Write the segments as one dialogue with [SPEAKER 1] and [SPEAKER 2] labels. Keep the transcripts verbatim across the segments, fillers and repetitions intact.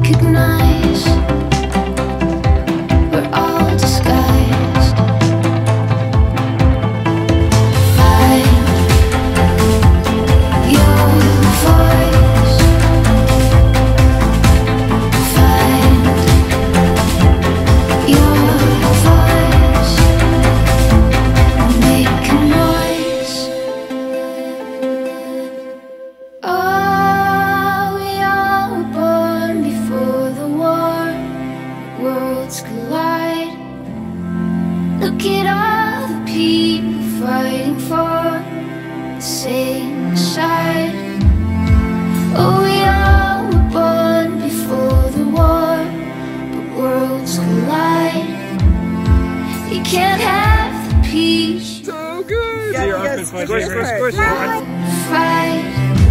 [SPEAKER 1] recognize we're all disguised. Find your voice. Find your voice. Make a noise. Oh, we all were born before the war. Worlds collide. Look at all the people fighting for the same side. Oh, we all were born before the war, but worlds collide. You can't have the peace.
[SPEAKER 2] So good!
[SPEAKER 3] Yeah,
[SPEAKER 2] Yeah,
[SPEAKER 3] yes,
[SPEAKER 2] squish,
[SPEAKER 3] squish,
[SPEAKER 2] squish,
[SPEAKER 3] squish,
[SPEAKER 2] squish.
[SPEAKER 3] squish.
[SPEAKER 1] Fight.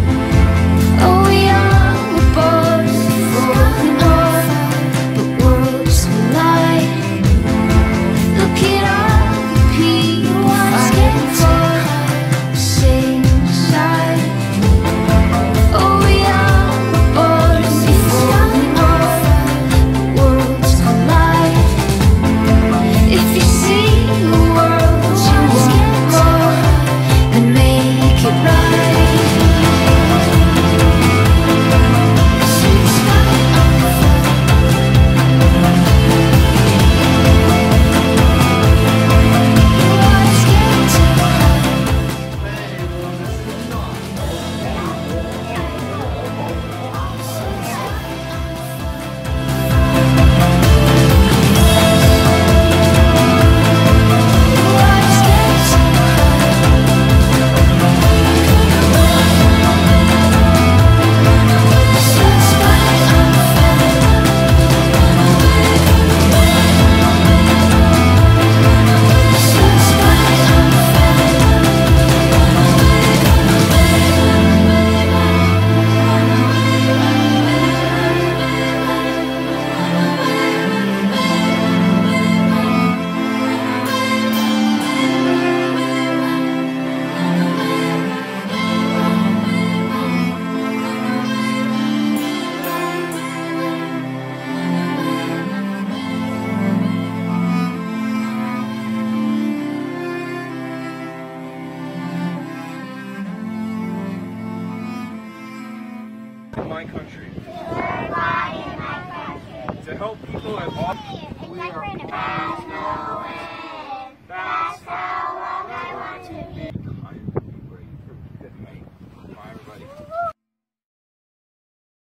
[SPEAKER 1] Oh, we all were born before the war, but worlds collide. Look at all the people fighting for the same side. Oh, we all were born before the war, but worlds collide. If you see the world you want more, then make it right.
[SPEAKER 2] In my country. To help people at all